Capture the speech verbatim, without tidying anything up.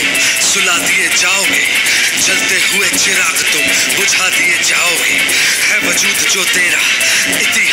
सुला दिए जाओगे, जलते हुए चिराग तुम बुझा दिए जाओगे। है वजूद जो तेरा इतिहास